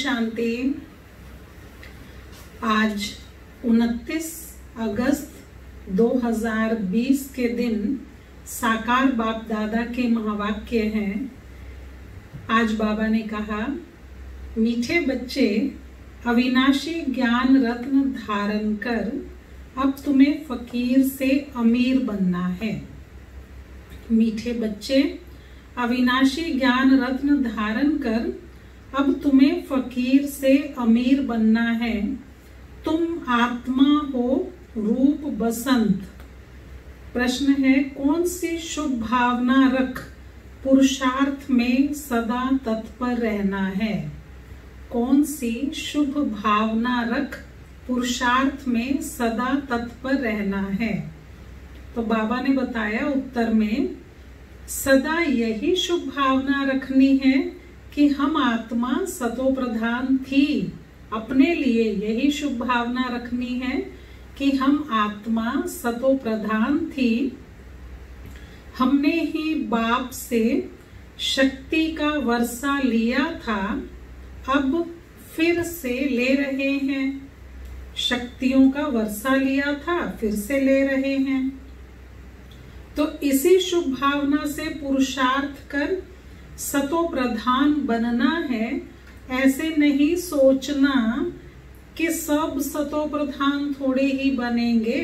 शांति। आज 29 अगस्त 2020 के दिन साकार बाप दादा के महावाक्य हैं। आज बाबा ने कहा, मीठे बच्चे, अविनाशी ज्ञान रत्न धारण कर अब तुम्हें फकीर से अमीर बनना है। मीठे बच्चे, अविनाशी ज्ञान रत्न धारण कर अब तुम्हें फकीर से अमीर बनना है। तुम आत्मा हो रूप बसंत। प्रश्न है, कौन सी शुभ भावना रख पुरुषार्थ में सदा तत्पर रहना है। कौन सी शुभ भावना रख पुरुषार्थ में सदा तत्पर रहना है। तो बाबा ने बताया उत्तर में, सदा यही शुभ भावना रखनी है कि हम आत्मा सतो प्रधान थी। अपने लिए यही शुभ भावना रखनी है कि हम आत्मा सतो प्रधान थी। हमने ही बाप से शक्ति का वर्षा लिया था, अब फिर से ले रहे हैं। शक्तियों का वर्षा लिया था, फिर से ले रहे हैं। तो इसी शुभ भावना से पुरुषार्थ कर सतो प्रधान बनना है। ऐसे नहीं सोचना कि सब सतो प्रधान थोड़े ही बनेंगे।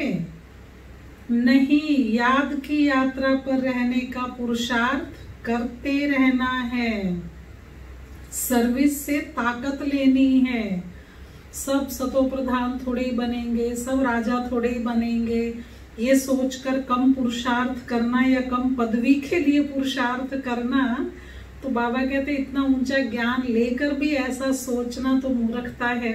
नहीं, याद की यात्रा पर रहने का पुरुषार्थ करते रहना है। सर्विस से ताकत लेनी है। सब सतो प्रधान थोड़े ही बनेंगे, सब राजा थोड़े ही बनेंगे, ये सोचकर कम पुरुषार्थ करना या कम पदवी के लिए पुरुषार्थ करना, तो बाबा कहते इतना ऊंचा ज्ञान लेकर भी ऐसा सोचना तो मूर्खता है।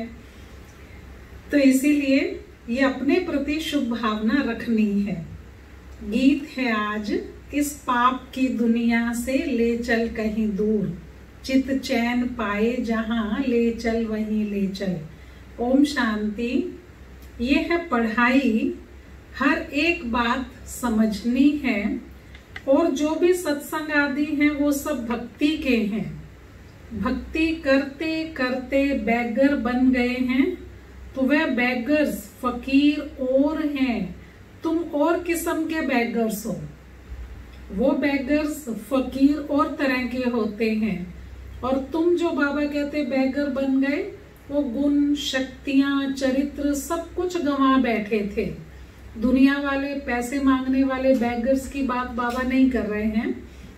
तो इसीलिए ये अपने प्रति शुभ भावना रखनी है। गीत है आज, इस पाप की दुनिया से ले चल कहीं दूर, चित चैन पाए जहां ले चल वहीं ले चल। ओम शांति। ये है पढ़ाई, हर एक बात समझनी है। और जो भी सत्संग आदि हैं वो सब भक्ति के हैं। भक्ति करते करते बैगर बन गए हैं, तो वह बैगर्स फकीर और हैं। तुम और किस्म के बैगर्स हो। वो बैगर्स फकीर और तरह के होते हैं। और तुम जो बाबा कहते बैगर बन गए, वो गुण, शक्तियां, चरित्र सब कुछ गंवा बैठे थे। दुनिया वाले पैसे मांगने वाले बैगर्स की बात बाबा नहीं कर रहे हैं।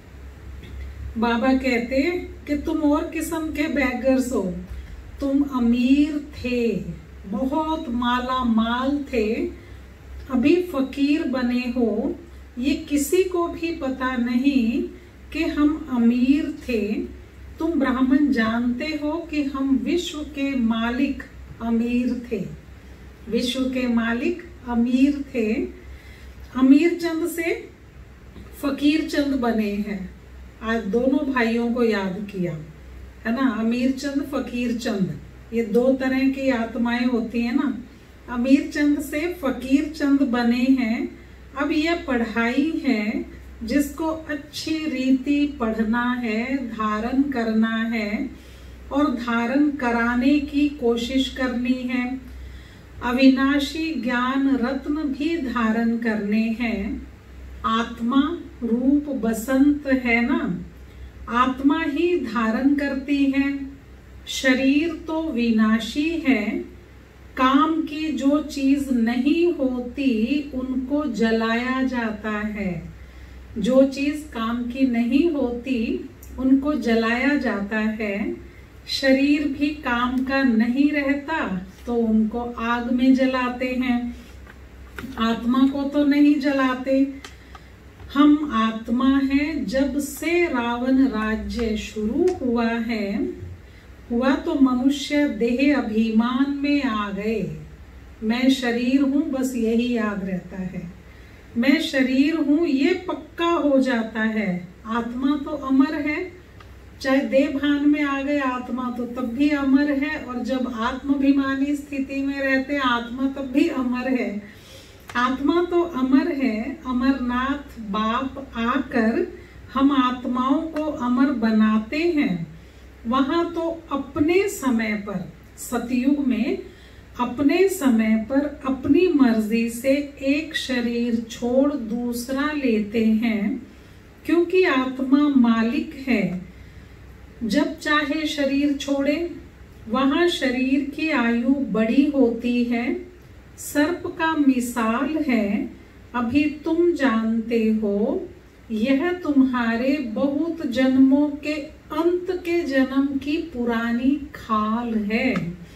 बाबा कहते कि तुम और किस्म के बैगर्स हो। तुम अमीर थे, बहुत माला माल थे, अभी फकीर बने हो। ये किसी को भी पता नहीं कि हम अमीर थे। तुम ब्राह्मण जानते हो कि हम विश्व के मालिक अमीर थे। विश्व के मालिक अमीर थे। अमीर चंद से फकीर चंद बने हैं। आज दोनों भाइयों को याद किया है ना, अमीर चंद, फकीर चंद, ये दो तरह की आत्माएं होती है ना। अमीर चंद से फकीर चंद बने हैं। अब यह पढ़ाई है जिसको अच्छी रीति पढ़ना है, धारण करना है और धारण कराने की कोशिश करनी है। अविनाशी ज्ञान रत्न भी धारण करने हैं। आत्मा रूप बसंत है ना, आत्मा ही धारण करती है। शरीर तो विनाशी है। काम की जो चीज नहीं होती उनको जलाया जाता है। जो चीज काम की नहीं होती उनको जलाया जाता है। शरीर भी काम का नहीं रहता तो उनको आग में जलाते हैं। आत्मा को तो नहीं जलाते। हम आत्मा हैं। जब से रावण राज्य शुरू हुआ है, हुआ तो मनुष्य देह अभिमान में आ गए। मैं शरीर हूं, बस यही याद रहता है। मैं शरीर हूं, ये पक्का हो जाता है। आत्मा तो अमर है। चाहे देह भान में आ गए आत्मा तो तब भी अमर है। और जब आत्माभिमानी स्थिति में रहते आत्मा तब भी अमर है। आत्मा तो अमर है। अमरनाथ बाप आकर हम आत्माओं को अमर बनाते हैं। वहां तो अपने समय पर, सतयुग में अपने समय पर अपनी मर्जी से एक शरीर छोड़ दूसरा लेते हैं, क्योंकि आत्मा मालिक है। जब चाहे शरीर छोड़े। वहां शरीर की आयु बड़ी होती है। सर्प का मिसाल है, अभी तुम जानते हो, यह तुम्हारे बहुत जन्मों के अंत के जन्म की पुरानी खाल है।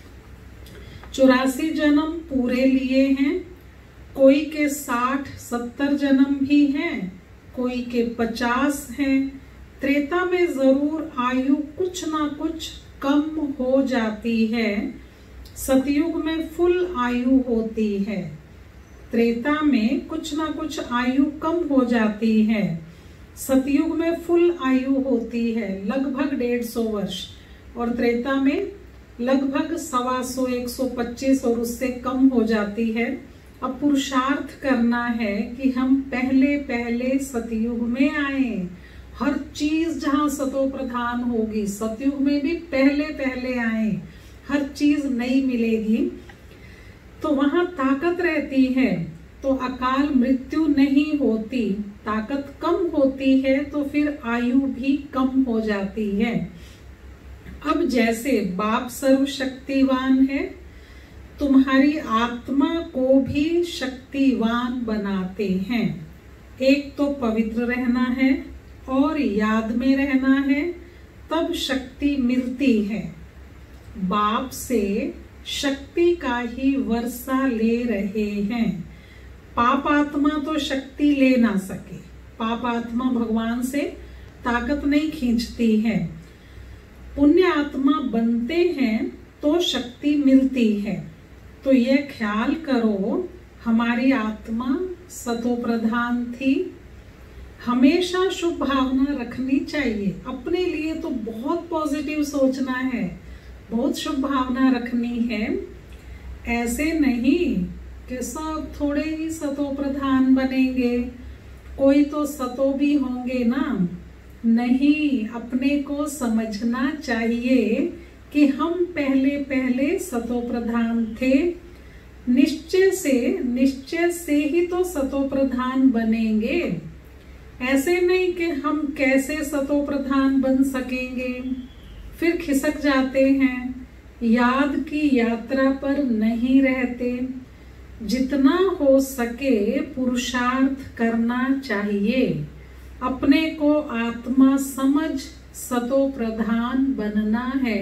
84 जन्म पूरे लिए हैं। कोई के 60-70 जन्म भी हैं, कोई के 50 हैं। त्रेता में जरूर आयु कुछ ना कुछ कम हो जाती है। सतयुग में फुल आयु होती है। त्रेता में कुछ ना कुछ आयु कम हो जाती है। सतयुग में फुल आयु होती है, लगभग 150 वर्ष, और त्रेता में लगभग 125, 125 और उससे कम हो जाती है। अब पुरुषार्थ करना है कि हम पहले पहले सतयुग में आए। हर चीज जहां सतो प्रधान होगी, सतयुग में भी पहले पहले आए। हर चीज नई मिलेगी, तो वहां ताकत रहती है, तो अकाल मृत्यु नहीं होती। ताकत कम होती है तो फिर आयु भी कम हो जाती है। अब जैसे बाप सर्वशक्तिवान है, तुम्हारी आत्मा को भी शक्तिवान बनाते हैं। एक तो पवित्र रहना है और याद में रहना है, तब शक्ति मिलती है। बाप से शक्ति का ही वर्षा ले रहे हैं। पाप आत्मा तो शक्ति ले ना सके। पाप आत्मा भगवान से ताकत नहीं खींचती है। पुण्य आत्मा बनते हैं तो शक्ति मिलती है। तो यह ख्याल करो, हमारी आत्मा सतो प्रधान थी। हमेशा शुभ भावना रखनी चाहिए। अपने लिए तो बहुत पॉजिटिव सोचना है, बहुत शुभ भावना रखनी है। ऐसे नहीं कि सब थोड़े ही सतो प्रधान बनेंगे, कोई तो सतो भी होंगे ना। नहीं, अपने को समझना चाहिए कि हम पहले पहले सतो प्रधान थे। निश्चय से ही तो सतो प्रधान बनेंगे। ऐसे नहीं कि हम कैसे सतो प्रधान बन सकेंगे, फिर खिसक जाते हैं, याद की यात्रा पर नहीं रहते। जितना हो सके पुरुषार्थ करना चाहिए। अपने को आत्मा समझ सतो प्रधान बनना है।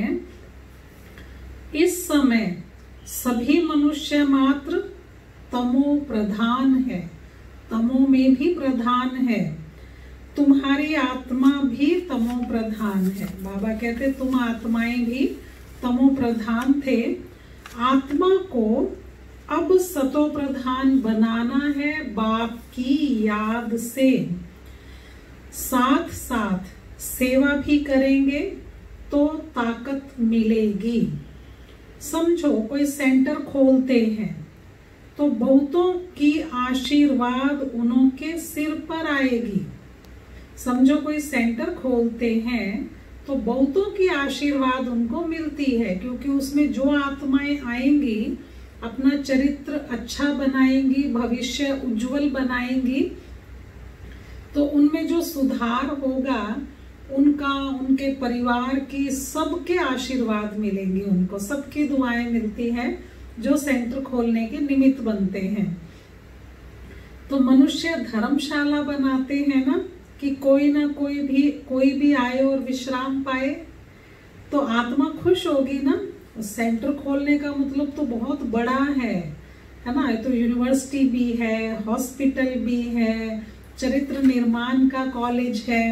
इस समय सभी मनुष्य मात्र तमो प्रधान है, तमो में भी प्रधान है। तुम्हारी आत्मा भी तमो प्रधान है। बाबा कहते तुम आत्माएं भी तमो प्रधान थे। आत्मा को अब सतो प्रधान बनाना है बाप की याद से। साथ साथ सेवा भी करेंगे तो ताकत मिलेगी। समझो कोई सेंटर खोलते हैं तो बहुतों की आशीर्वाद उनके सिर पर आएगी। समझो कोई सेंटर खोलते हैं तो बहुतों की आशीर्वाद उनको मिलती है, क्योंकि उसमें जो आत्माएं आएंगी अपना चरित्र अच्छा बनाएंगी, भविष्य उज्जवल बनाएंगी, तो उनमें जो सुधार होगा उनका, उनके परिवार की, सबके आशीर्वाद मिलेंगे उनको। सबकी दुआएं मिलती हैं जो सेंटर खोलने के निमित्त बनते हैं। तो मनुष्य धर्मशाला बनाते हैं ना, कि कोई ना कोई भी आए और विश्राम पाए, तो आत्मा खुश होगी ना। सेंटर खोलने का मतलब तो बहुत बड़ा है ना। तो यूनिवर्सिटी भी है, हॉस्पिटल भी है, चरित्र निर्माण का कॉलेज है।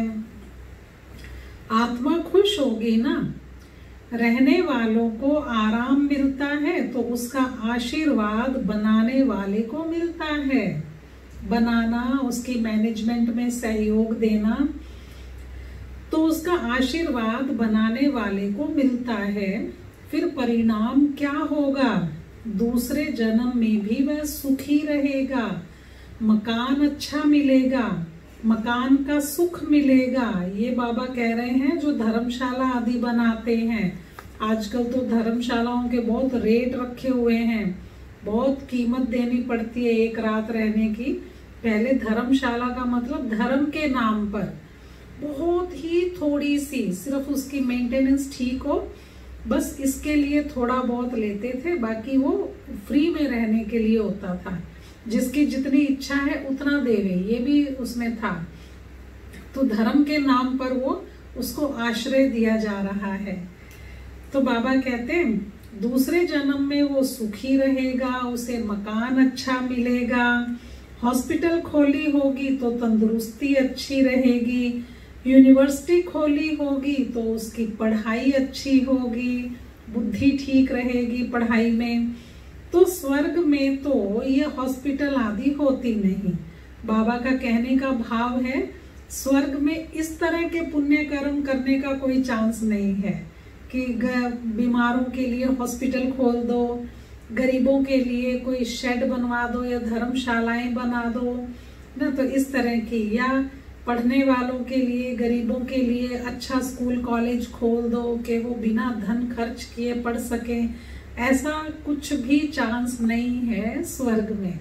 आत्मा खुश होगी ना। रहने वालों को आराम मिलता है तो उसका आशीर्वाद बनाने वाले को मिलता है। बनाना, उसकी मैनेजमेंट में सहयोग देना, तो उसका आशीर्वाद बनाने वाले को मिलता है। फिर परिणाम क्या होगा? दूसरे जन्म में भी वह सुखी रहेगा, मकान अच्छा मिलेगा, मकान का सुख मिलेगा। ये बाबा कह रहे हैं जो धर्मशाला आदि बनाते हैं। आजकल तो धर्मशालाओं के बहुत रेट रखे हुए हैं, बहुत कीमत देनी पड़ती है एक रात रहने की। पहले धर्मशाला का मतलब धर्म के नाम पर बहुत ही थोड़ी सी, सिर्फ उसकी मेंटेनेंस ठीक हो, बस इसके लिए थोड़ा बहुत लेते थे, बाकी वो फ्री में रहने के लिए होता था। जिसकी जितनी इच्छा है उतना देवे, ये भी उसमें था। तो धर्म के नाम पर वो उसको आश्रय दिया जा रहा है। तो बाबा कहते हैं दूसरे जन्म में वो सुखी रहेगा, उसे मकान अच्छा मिलेगा, हॉस्पिटल खोली होगी तो तंदुरुस्ती अच्छी रहेगी, यूनिवर्सिटी खोली होगी तो उसकी पढ़ाई अच्छी होगी, बुद्धि ठीक रहेगी पढ़ाई में। तो स्वर्ग में तो ये हॉस्पिटल आदि होती नहीं। बाबा का कहने का भाव है स्वर्ग में इस तरह के पुण्य कर्म करने का कोई चांस नहीं है कि बीमारों के लिए हॉस्पिटल खोल दो, गरीबों के लिए कोई शेड बनवा दो या धर्मशालाएं बना दो ना, तो इस तरह की, या पढ़ने वालों के लिए, गरीबों के लिए अच्छा स्कूल कॉलेज खोल दो कि वो बिना धन खर्च किए पढ़ सकें, ऐसा कुछ भी चांस नहीं है स्वर्ग में।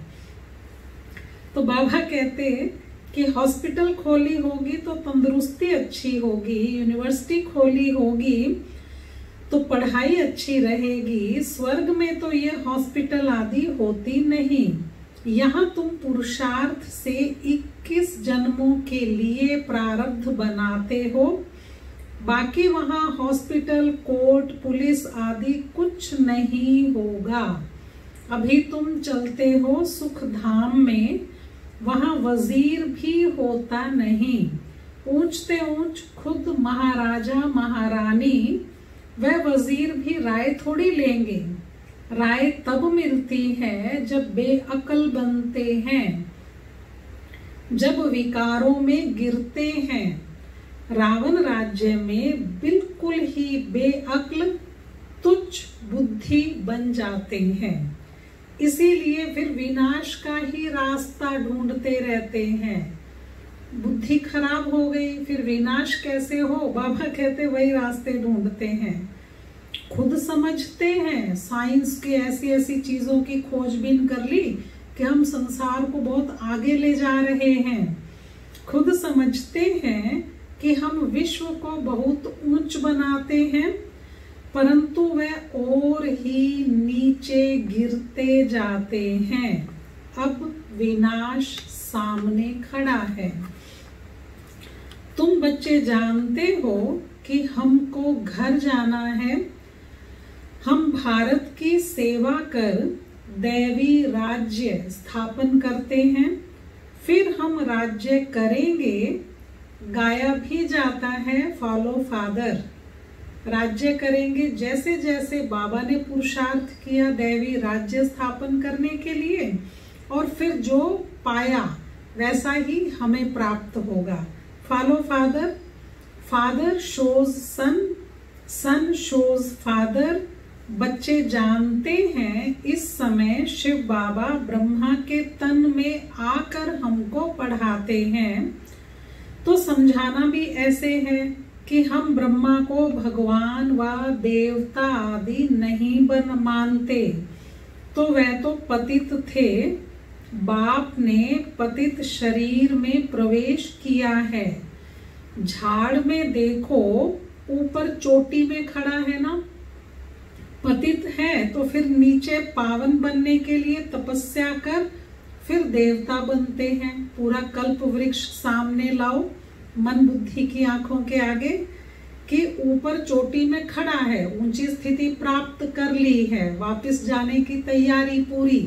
तो बाबा कहते कि हॉस्पिटल खोली होगी तो तंदुरुस्ती अच्छी होगी, यूनिवर्सिटी खोली होगी तो पढ़ाई अच्छी रहेगी। स्वर्ग में तो ये हॉस्पिटल आदि होती नहीं। यहाँ तुम पुरुषार्थ से 21 जन्मों के लिए प्रारब्ध बनाते हो, बाकी वहाँ हॉस्पिटल, कोर्ट, पुलिस आदि कुछ नहीं होगा। अभी तुम चलते हो सुख धाम में, वहाँ वजीर भी होता नहीं। ऊंचते ऊंच खुद महाराजा महारानी वह वजीर भी राय थोड़ी लेंगे। राय तब मिलती है जब बेअक्ल बनते हैं, जब विकारों में गिरते हैं। रावण राज्य में बिल्कुल ही बेअक्ल तुच्छ बुद्धि बन जाते हैं, इसीलिए फिर विनाश का ही रास्ता ढूंढते रहते हैं। बुद्धि खराब हो गई, फिर विनाश कैसे हो? बाबा कहते वही रास्ते ढूंढते हैं। खुद समझते हैं, साइंस की ऐसी ऐसी चीजों की खोजबीन कर ली कि हम संसार को बहुत आगे ले जा रहे हैं। खुद समझते हैं कि हम विश्व को बहुत ऊंच बनाते हैं, परंतु वह और ही नीचे गिरते जाते हैं। अब विनाश सामने खड़ा है। तुम बच्चे जानते हो कि हमको घर जाना है। हम भारत की सेवा कर दैवी राज्य स्थापन करते हैं, फिर हम राज्य करेंगे। गाया भी जाता है फॉलो फादर। राज्य करेंगे जैसे जैसे बाबा ने पुरुषार्थ किया दैवी राज्य स्थापन करने के लिए, और फिर जो पाया वैसा ही हमें प्राप्त होगा। Follow father, father shows son, son shows father. बच्चे जानते हैं इस समय शिव बाबा ब्रह्मा के तन में आकर हमको पढ़ाते हैं। तो समझाना भी ऐसे है कि हम ब्रह्मा को भगवान व देवता आदि नहीं मानते। तो वह तो पतित थे, बाप ने पतित शरीर में प्रवेश किया है। झाड़ में देखो ऊपर चोटी में खड़ा है ना, पतित है तो फिर नीचे पावन बनने के लिए तपस्या कर फिर देवता बनते हैं। पूरा कल्प वृक्ष सामने लाओ मन बुद्धि की आंखों के आगे कि ऊपर चोटी में खड़ा है, ऊंची स्थिति प्राप्त कर ली है, वापस जाने की तैयारी पूरी।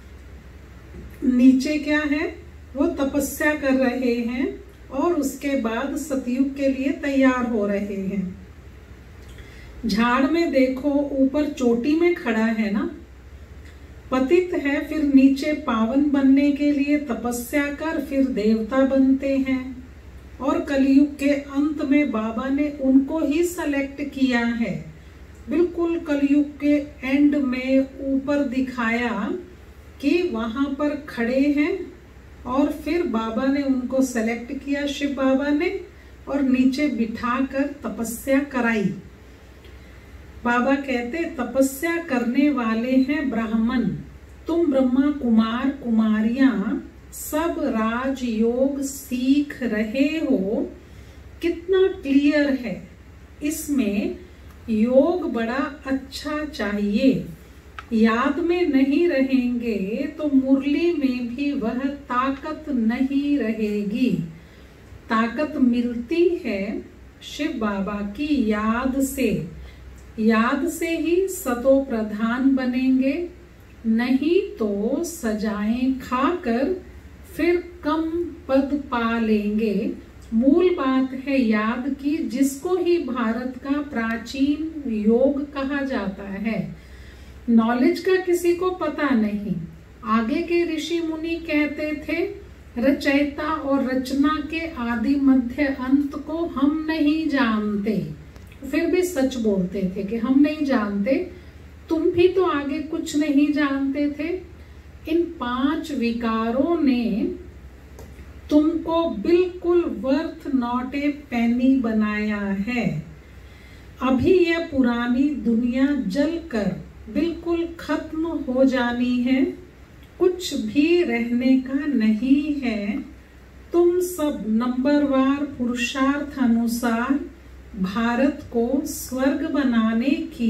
नीचे क्या है? वो तपस्या कर रहे हैं और उसके बाद सतयुग के लिए तैयार हो रहे हैं। झाड़ में देखो ऊपर चोटी में खड़ा है ना, पतित है, फिर नीचे पावन बनने के लिए तपस्या कर फिर देवता बनते हैं। और कलयुग के अंत में बाबा ने उनको ही सेलेक्ट किया है। बिल्कुल कलयुग के एंड में ऊपर दिखाया कि वहां पर खड़े हैं और फिर बाबा ने उनको सेलेक्ट किया, शिव बाबा ने, और नीचे बिठाकर तपस्या कराई। बाबा कहते तपस्या करने वाले हैं ब्राह्मण, तुम ब्रह्मा कुमार कुमारियां सब राजयोग सीख रहे हो। कितना क्लियर है, इसमें योग बड़ा अच्छा चाहिए। याद में नहीं रहेंगे तो मुरली में भी वह ताकत नहीं रहेगी। ताकत मिलती है शिव बाबा की याद से। याद से ही सतो प्रधान बनेंगे, नहीं तो सजाएं खाकर फिर कम पद पा लेंगे। मूल बात है याद की, जिसको ही भारत का प्राचीन योग कहा जाता है। नॉलेज का किसी को पता नहीं। आगे के ऋषि मुनि कहते थे रचयिता और रचना के आदि मध्य अंत को हम नहीं जानते, फिर भी सच बोलते थे कि हम नहीं जानते। तुम भी तो आगे कुछ नहीं जानते थे। इन 5 विकारों ने तुमको बिल्कुल वर्थ नॉट ए पेनी बनाया है। अभी यह पुरानी दुनिया जलकर बिल्कुल खत्म हो जानी है, कुछ भी रहने का नहीं है। तुम सब नंबरवार पुरुषार्थ अनुसार भारत को स्वर्ग बनाने की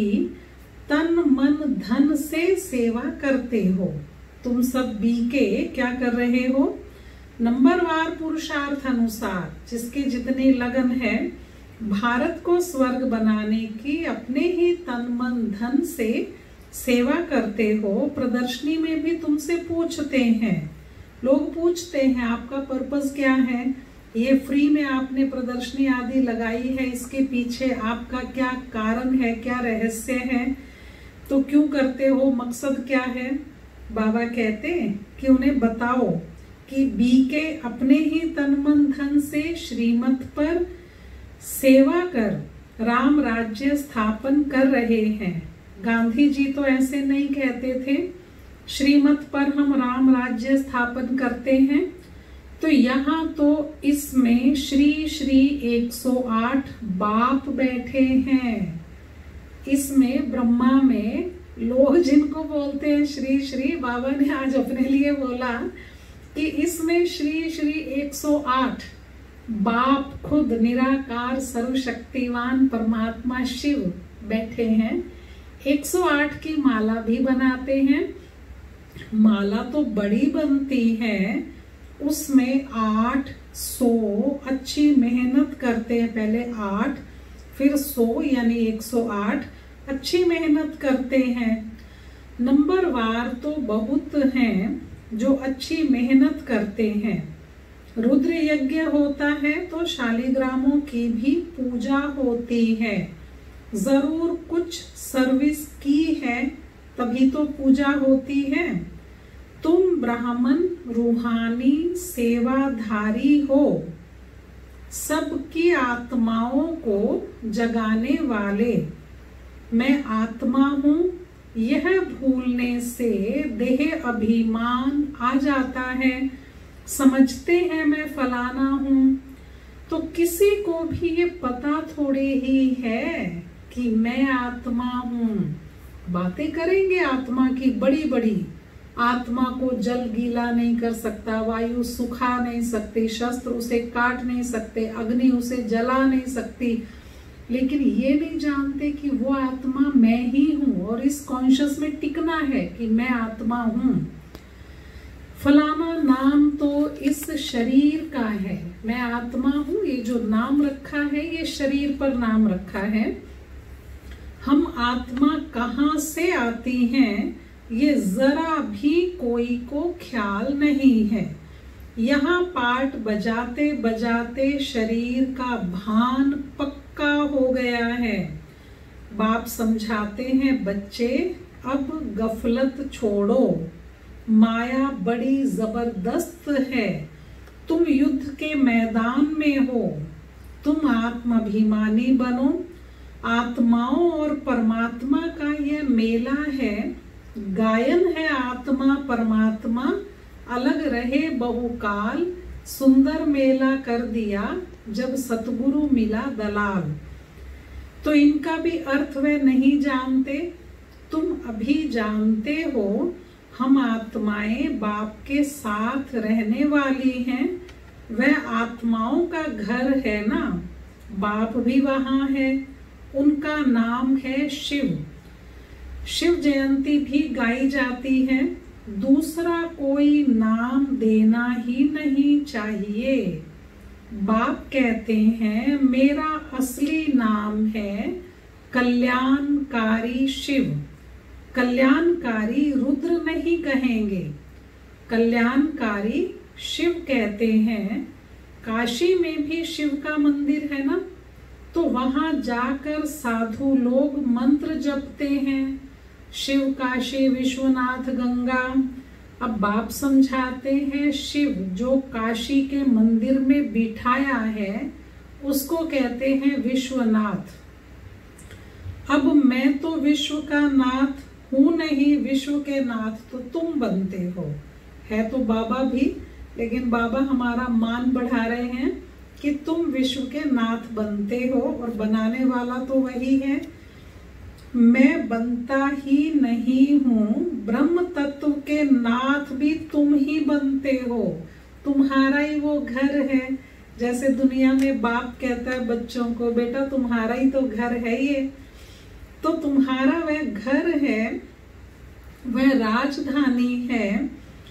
तन मन धन से सेवा करते हो। तुम सब बीके क्या कर रहे हो? नंबरवार पुरुषार्थ अनुसार, जिसके जितनी लगन है, भारत को स्वर्ग बनाने की अपने ही तन मन धन से सेवा करते हो। प्रदर्शनी में भी तुमसे पूछते हैं, लोग पूछते हैं आपका पर्पस क्या है, ये फ्री में आपने प्रदर्शनी आदि लगाई है, इसके पीछे आपका क्या कारण है, क्या रहस्य है, तो क्यों करते हो, मकसद क्या है? बाबा कहते हैं कि उन्हें बताओ कि बीके अपने ही तन मन धन से श्रीमत पर सेवा कर राम राज्य स्थापन कर रहे हैं। गांधी जी तो ऐसे नहीं कहते थे, श्रीमत पर हम राम राज्य स्थापन करते हैं। तो यहाँ तो इसमें श्री श्री 108 बाप बैठे हैं। इसमें ब्रह्मा में लोग जिनको बोलते हैं श्री श्री, बाबा ने आज अपने लिए बोला कि इसमें श्री श्री 108 बाप खुद निराकार सर्वशक्तिवान परमात्मा शिव बैठे हैं। 108 की माला भी बनाते हैं। माला तो बड़ी बनती है, उसमें 8 100 अच्छी मेहनत करते हैं। पहले 8 फिर 100 यानी 108 अच्छी मेहनत करते हैं। नंबरवार तो बहुत हैं जो अच्छी मेहनत करते हैं। रुद्र यज्ञ होता है तो शालिग्रामों की भी पूजा होती है। जरूर कुछ सर्विस की है तभी तो पूजा होती है। तुम ब्राह्मण रूहानी सेवाधारी हो, सबकी आत्माओं को जगाने वाले। मैं आत्मा हूँ, यह भूलने से देह अभिमान आ जाता है। समझते हैं मैं फलाना हूँ, तो किसी को भी ये पता थोड़े ही है कि मैं आत्मा हूँ। बातें करेंगे आत्मा की बड़ी बड़ी। आत्मा को जल गीला नहीं कर सकता, वायु सुखा नहीं सकती, शस्त्र उसे काट नहीं सकते, अग्नि उसे जला नहीं सकती, लेकिन ये नहीं जानते कि वो आत्मा मैं ही हूँ और इस कॉन्शियस में टिकना है कि मैं आत्मा हूँ। फलाना नाम तो इस शरीर का है, मैं आत्मा हूँ। ये जो नाम रखा है ये शरीर पर नाम रखा है। हम आत्मा कहाँ से आती हैं ये जरा भी कोई को ख्याल नहीं है। यहाँ पाठ बजाते बजाते शरीर का भान पक्का हो गया है। बाप समझाते हैं बच्चे अब गफलत छोड़ो, माया बड़ी जबरदस्त है। तुम युद्ध के मैदान में हो, तुम आत्माभिमानी बनो। आत्माओं और परमात्मा का यह मेला है। गायन है आत्मा परमात्मा, अलग रहे बहुकाल, सुंदर मेला कर दिया जब सतगुरु मिला दलाल। तो इनका भी अर्थ वे नहीं जानते, तुम अभी जानते हो। हम आत्माएं बाप के साथ रहने वाली हैं, वह आत्माओं का घर है ना, बाप भी वहां है, उनका नाम है शिव। शिव जयंती भी गाई जाती है, दूसरा कोई नाम देना ही नहीं चाहिए। बाप कहते हैं मेरा असली नाम है कल्याणकारी शिव। कल्याणकारी रुद्र नहीं कहेंगे, कल्याणकारी शिव कहते हैं। काशी में भी शिव का मंदिर है ना, तो वहां जाकर साधु लोग मंत्र जपते हैं, शिव काशी विश्वनाथ गंगा। अब बाप समझाते हैं शिव जो काशी के मंदिर में बिठाया है उसको कहते हैं विश्वनाथ। अब मैं तो विश्व का नाथ हूं नहीं, विश्व के नाथ तो तुम बनते हो। है तो बाबा भी, लेकिन बाबा हमारा मान बढ़ा रहे हैं कि तुम विश्व के नाथ बनते हो और बनाने वाला तो वही है। मैं बनता ही नहीं हूँ, ब्रह्म तत्व के नाथ भी तुम ही बनते हो, तुम्हारा ही वो घर है। जैसे दुनिया में बाप कहता है बच्चों को, बेटा तुम्हारा ही तो घर है ये, तो तुम्हारा वह घर है, वह राजधानी है।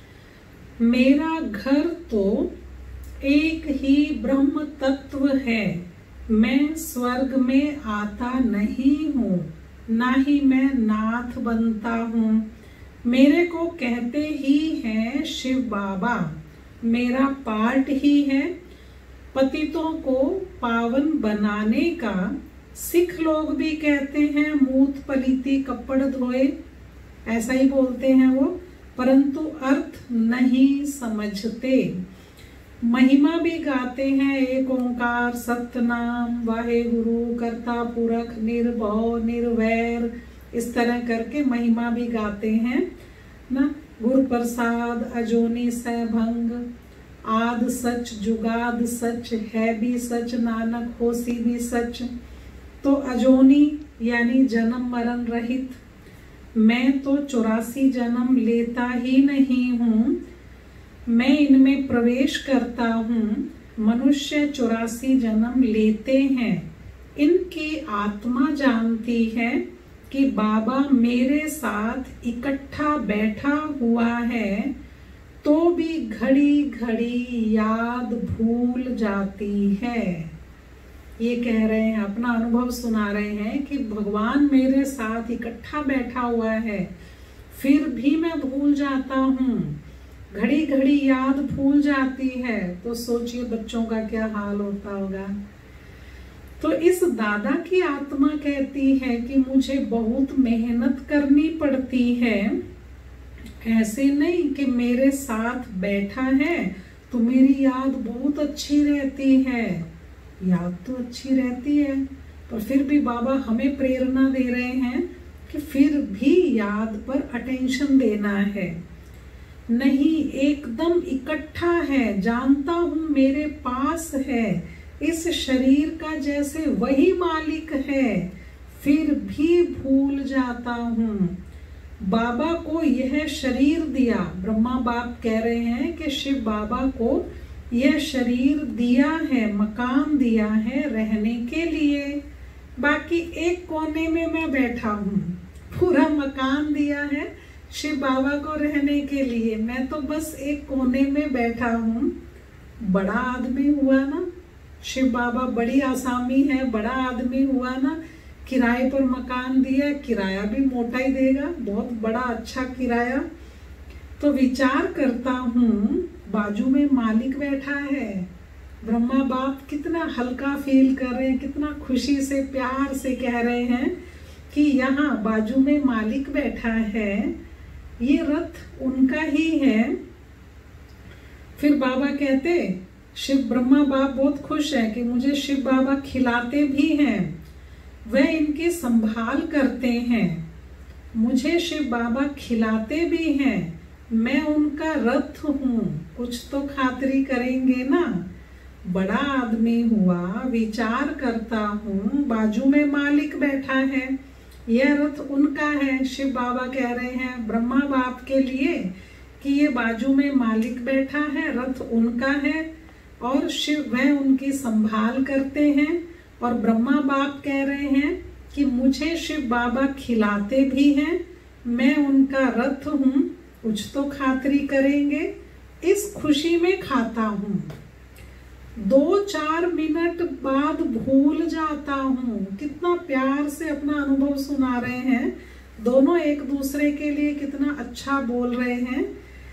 मेरा घर तो एक ही ब्रह्म तत्व है, मैं स्वर्ग में आता नहीं हूँ, ना ही मैं नाथ बनता हूँ। मेरे को कहते ही हैं शिव बाबा, मेरा पार्ट ही है पतितों को पावन बनाने का। सिख लोग भी कहते हैं मूत पलीती कपड़ धोए, ऐसा ही बोलते हैं वो, परंतु अर्थ नहीं समझते। महिमा भी गाते हैं एक ओंकार सतनाम वाहे गुरु करता पुरख निर्भव निर्वैर, इस तरह करके महिमा भी गाते हैं ना। गुरु प्रसाद अजोनी सहभंग, आद सच जुगाद सच, है भी सच नानक होसी भी सच। तो अजोनी यानी जन्म मरण रहित, मैं तो 84 जन्म लेता ही नहीं हूँ, मैं इनमें प्रवेश करता हूँ। मनुष्य 84 जन्म लेते हैं, इनकी आत्मा जानती है कि बाबा मेरे साथ इकट्ठा बैठा हुआ है, तो भी घड़ी घड़ी याद भूल जाती है। ये कह रहे हैं, अपना अनुभव सुना रहे हैं कि भगवान मेरे साथ इकट्ठा बैठा हुआ है, फिर भी मैं भूल जाता हूँ, घड़ी घड़ी याद भूल जाती है। तो सोचिए बच्चों का क्या हाल होता होगा। तो इस दादा की आत्मा कहती है कि मुझे बहुत मेहनत करनी पड़ती है, ऐसे नहीं कि मेरे साथ बैठा है तो मेरी याद बहुत अच्छी रहती है। याद तो अच्छी रहती है, पर फिर भी बाबा हमें प्रेरणा दे रहे हैं कि फिर भी याद पर अटेंशन देना है। नहीं, एकदम इकट्ठा है, जानता हूं मेरे पास है, इस शरीर का जैसे वही मालिक है, फिर भी भूल जाता हूं। बाबा को यह शरीर दिया, ब्रह्मा बाप कह रहे हैं कि शिव बाबा को यह शरीर दिया है, मकान दिया है रहने के लिए। बाकी एक कोने में मैं बैठा हूँ, पूरा मकान दिया है शिव बाबा को रहने के लिए, मैं तो बस एक कोने में बैठा हूँ। बड़ा आदमी हुआ ना, शिव बाबा बड़ी आसामी है, बड़ा आदमी हुआ ना, किराए पर मकान दिया, किराया भी मोटा ही देगा, बहुत बड़ा अच्छा किराया। तो विचार करता हूँ बाजू में मालिक बैठा है, ब्रह्मा बाप कितना हल्का फील कर रहे हैं, कितना खुशी से प्यार से कह रहे हैं कि यहाँ बाजू में मालिक बैठा है, ये रथ उनका ही है। फिर बाबा कहते, शिव ब्रह्मा बाप बहुत खुश है कि मुझे शिव बाबा खिलाते भी हैं, वह इनकी संभाल करते हैं, मुझे शिव बाबा खिलाते भी हैं, मैं उनका रथ हूँ, कुछ तो खातिरी करेंगे ना। बड़ा आदमी हुआ, विचार करता हूँ, बाजू में मालिक बैठा है, यह रथ उनका है। शिव बाबा कह रहे हैं ब्रह्मा बाप के लिए कि ये बाजू में मालिक बैठा है, रथ उनका है और शिव वह उनकी संभाल करते हैं। और ब्रह्मा बाप कह रहे हैं कि मुझे शिव बाबा खिलाते भी हैं, मैं उनका रथ हूँ, कुछ तो खातिरी करेंगे, इस खुशी में खाता हूँ। 2-4 मिनट बाद भूल जाता हूँ। कितना प्यार से अपना अनुभव सुना रहे हैं, दोनों एक दूसरे के लिए कितना अच्छा बोल रहे हैं।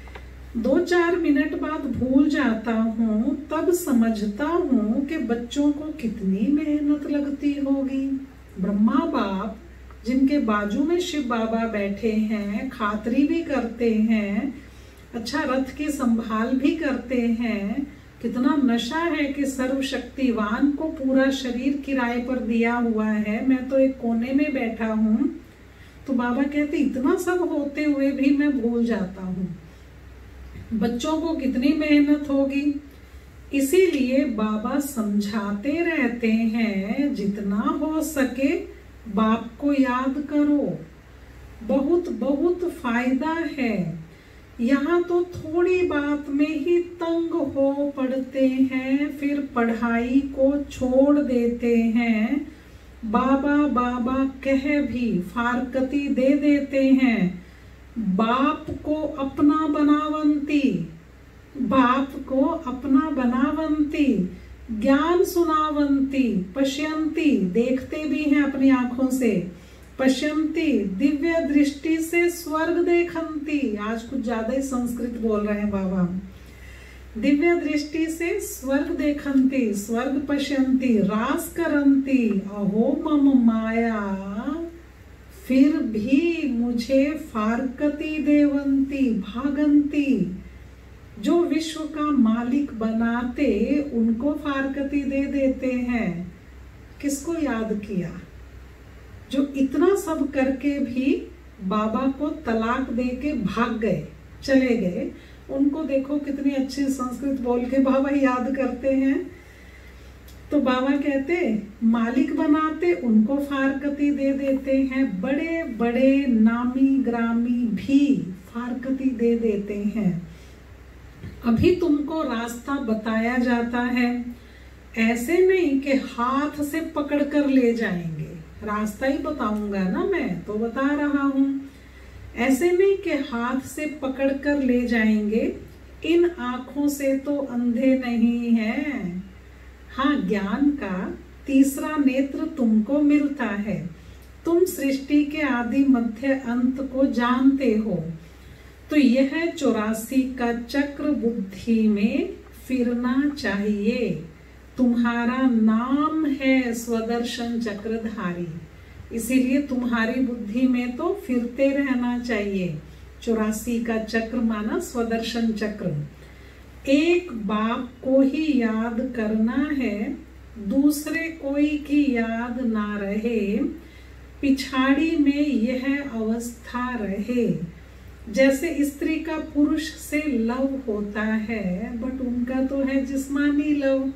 2-4 मिनट बाद भूल जाता हूँ, तब समझता हूँ कि बच्चों को कितनी मेहनत लगती होगी। ब्रह्मा बाप जिनके बाजू में शिव बाबा बैठे हैं, खातिरी भी करते हैं, अच्छा रथ की संभाल भी करते हैं। कितना नशा है कि सर्वशक्तिवान को पूरा शरीर किराए पर दिया हुआ है, मैं तो एक कोने में बैठा हूँ। तो बाबा कहते इतना सब होते हुए भी मैं भूल जाता हूँ, बच्चों को कितनी मेहनत होगी। इसीलिए बाबा समझाते रहते हैं जितना हो सके बाप को याद करो, बहुत बहुत फायदा है। यहाँ तो थोड़ी बात में ही तंग हो पड़ते हैं, फिर पढ़ाई को छोड़ देते हैं, बाबा बाबा कह भी फारकती दे देते हैं। बाप को अपना बनावंती, बाप को अपना बनावंती, ज्ञान सुनावंती, पश्यंती देखते भी हैं अपनी आंखों से, पश्यंती दिव्य दृष्टि से स्वर्ग देखंती। आज कुछ ज्यादा ही संस्कृत बोल रहे हैं बाबा। दिव्य दृष्टि से स्वर्ग देखंती, स्वर्ग पश्यंती, रास करंती, अहो मम माया, फिर भी मुझे फारकती देवंती, भागंती। जो विश्व का मालिक बनाते उनको फारकती दे देते हैं। किसको याद किया? जो इतना सब करके भी बाबा को तलाक दे के भाग गए, चले गए, उनको देखो कितनी अच्छी संस्कृत बोल के बाबा याद करते हैं। तो बाबा कहते मालिक बनाते उनको फारकती दे देते हैं, बड़े बड़े नामी ग्रामी भी फारकती दे देते हैं। अभी तुमको रास्ता बताया जाता है, ऐसे नहीं कि हाथ से पकड़ कर ले जाएंगे, रास्ता ही बताऊंगा ना, मैं तो बता रहा हूं। ऐसे नहीं कि हाथ से पकड़ कर ले जाएंगे, इन आंखों से तो अंधे नहीं हैं। हाँ, ज्ञान का तीसरा नेत्र तुमको मिलता है, तुम सृष्टि के आदि मध्य अंत को जानते हो। तो यह 84 का चक्र बुद्धि में फिरना चाहिए। तुम्हारा नाम है स्वदर्शन चक्रधारी, इसीलिए तुम्हारी बुद्धि में तो फिरते रहना चाहिए। 84 का चक्र माना स्वदर्शन चक्र। एक बाप को ही याद करना है, दूसरे कोई की याद ना रहे, पिछाड़ी में यह अवस्था रहे। जैसे स्त्री का पुरुष से लव होता है, बट उनका तो है जिस्मानी लव,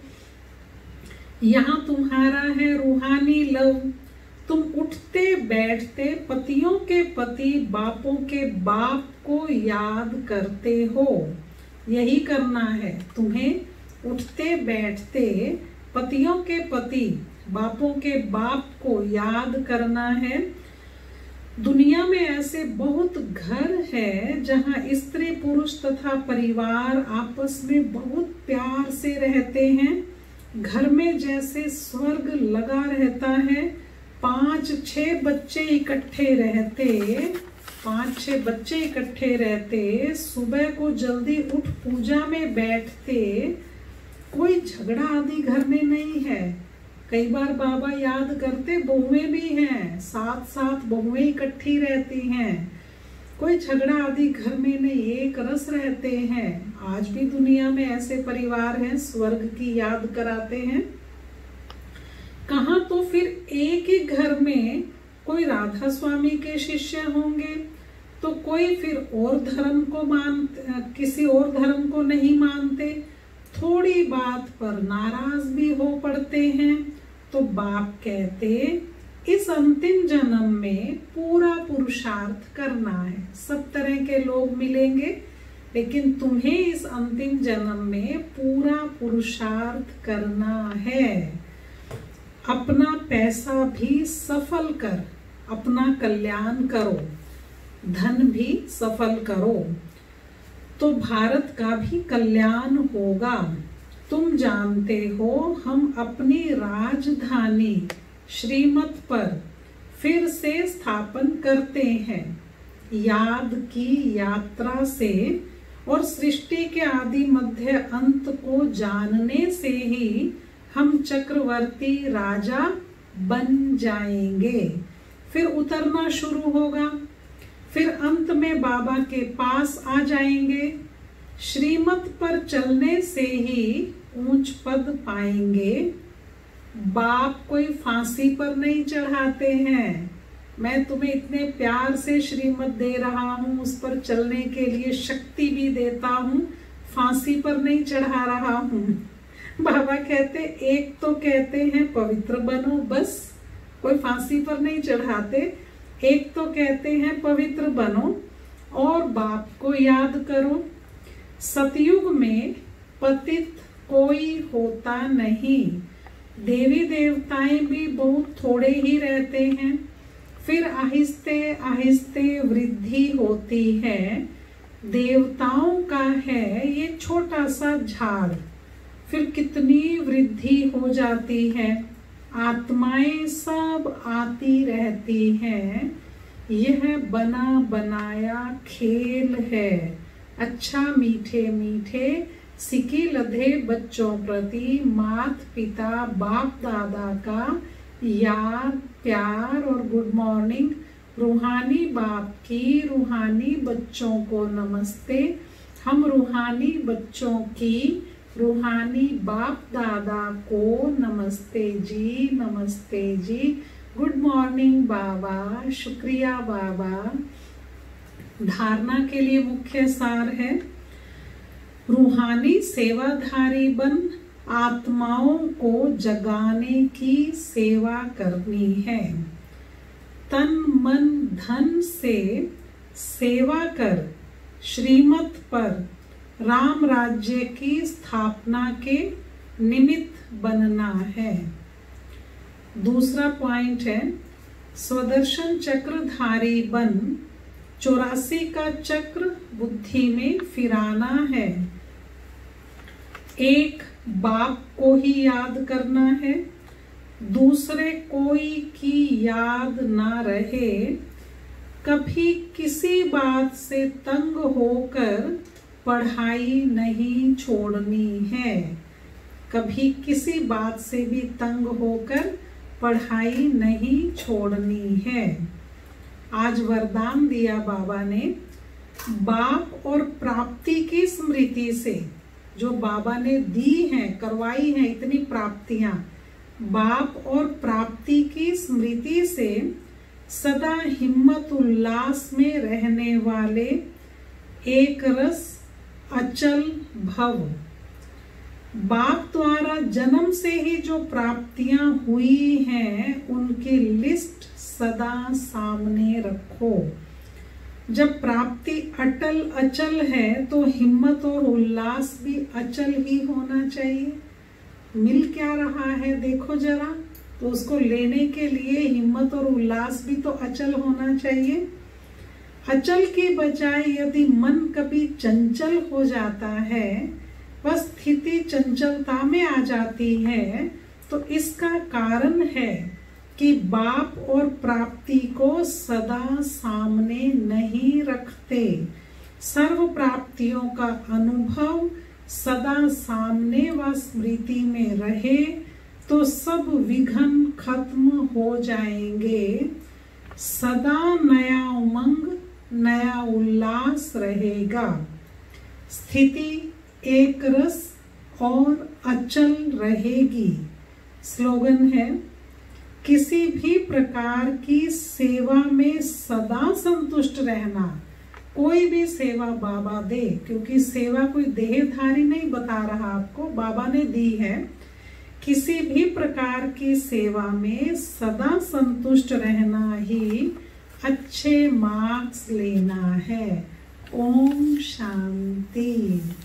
यहाँ तुम्हारा है रूहानी लव। तुम उठते बैठते पतियों के पति बापों के बाप को याद करते हो, यही करना है तुम्हें। उठते बैठते पतियों के पति बापों के बाप को याद करना है। दुनिया में ऐसे बहुत घर है जहाँ स्त्री पुरुष तथा परिवार आपस में बहुत प्यार से रहते हैं। घर में जैसे स्वर्ग लगा रहता है। 5-6 बच्चे इकट्ठे रहते, 5-6 बच्चे इकट्ठे रहते, सुबह को जल्दी उठ पूजा में बैठते, कोई झगड़ा आदि घर में नहीं है। कई बार बाबा याद करते बहुएं भी हैं, साथ बहुएं इकट्ठी रहती हैं, कोई झगड़ा आदि घर में नहीं, एक रस रहते हैं। आज भी दुनिया में ऐसे परिवार हैं, स्वर्ग की याद कराते हैं। कहाँ तो फिर एक ही घर में कोई राधा स्वामी के शिष्य होंगे, तो कोई फिर और धर्म को किसी और धर्म को नहीं मानते, थोड़ी बात पर नाराज भी हो पड़ते हैं। तो बाप कहते इस अंतिम जन्म में पूरा पुरुषार्थ करना है। सब तरह के लोग मिलेंगे, लेकिन तुम्हें इस अंतिम जन्म में पूरा पुरुषार्थ करना है। अपना पैसा भी सफल कर, अपना कल्याण करो, धन भी सफल करो, तो भारत का भी कल्याण होगा। तुम जानते हो हम अपनी राजधानी श्रीमत पर फिर से स्थापन करते हैं। याद की यात्रा से और सृष्टि के आदि मध्य अंत को जानने से ही हम चक्रवर्ती राजा बन जाएंगे। फिर उतरना शुरू होगा, फिर अंत में बाबा के पास आ जाएंगे। श्रीमत पर चलने से ही ऊंच पद पाएंगे। बाप कोई फांसी पर नहीं चढ़ाते हैं। मैं तुम्हें इतने प्यार से श्रीमत दे रहा हूँ, उस पर चलने के लिए शक्ति भी देता हूँ, फांसी पर नहीं चढ़ा रहा हूँ। बाबा कहते एक तो कहते हैं पवित्र बनो, बस कोई फांसी पर नहीं चढ़ाते। एक तो कहते हैं पवित्र बनो और बाप को याद करो। सतयुग में पतित कोई होता नहीं, देवी देवताएं भी बहुत थोड़े ही रहते हैं। फिर आहिस्ते आहिस्ते वृद्धि होती है। देवताओं का है ये छोटा सा झाड़, फिर कितनी वृद्धि हो जाती है। आत्माएं सब आती रहती हैं। यह बना बनाया खेल है। अच्छा मीठे मीठे सिकी लधे बच्चों प्रति मात पिता बाप दादा का याद प्यार और गुड मॉर्निंग। रूहानी बाप की रूहानी बच्चों को नमस्ते। हम रूहानी बच्चों की रूहानी बाप दादा को नमस्ते जी, नमस्ते जी। गुड मॉर्निंग बाबा, शुक्रिया बाबा। धारणा के लिए मुख्य सार है, रूहानी सेवाधारी बन आत्माओं को जगाने की सेवा करनी है। तन मन धन से सेवा कर श्रीमत पर राम राज्य की स्थापना के निमित्त बनना है। दूसरा पॉइंट है, स्वदर्शन चक्रधारी बन 84 का चक्र बुद्धि में फिराना है। एक बाप को ही याद करना है, दूसरे कोई की याद ना रहे। कभी किसी बात से तंग होकर पढ़ाई नहीं छोड़नी है। कभी किसी बात से भी तंग होकर पढ़ाई नहीं छोड़नी है। आज वरदान दिया बाबा ने, बाप और प्राप्ति की स्मृति से, जो बाबा ने दी हैं, करवाई हैं इतनी प्राप्तियां, बाप और प्राप्ति की स्मृति से सदा हिम्मत उल्लास में रहने वाले एक रस अचल भव। बाप द्वारा जन्म से ही जो प्राप्तियां हुई हैं उनकी लिस्ट सदा सामने रखो। जब प्राप्ति अटल अचल है तो हिम्मत और उल्लास भी अचल ही होना चाहिए। मिल क्या रहा है देखो जरा, तो उसको लेने के लिए हिम्मत और उल्लास भी तो अचल होना चाहिए। अचल की बजाय यदि मन कभी चंचल हो जाता है, वह स्थिति चंचलता में आ जाती है, तो इसका कारण है कि बाप और प्राप्ति को सदा सामने नहीं रखते। सर्व प्राप्तियों का अनुभव सदा सामने व स्मृति में रहे तो सब विघ्न खत्म हो जाएंगे। सदा नया उमंग नया उल्लास रहेगा। स्थिति एक रस और अचल रहेगी। स्लोगन है, किसी भी प्रकार की सेवा में सदा संतुष्ट रहना कोई भी सेवा बाबा दे, क्योंकि सेवा कोई देहधारी नहीं बता रहा आपको, बाबा ने दी है। किसी भी प्रकार की सेवा में सदा संतुष्ट रहना ही अच्छे मार्क्स लेना है। ओम शांति।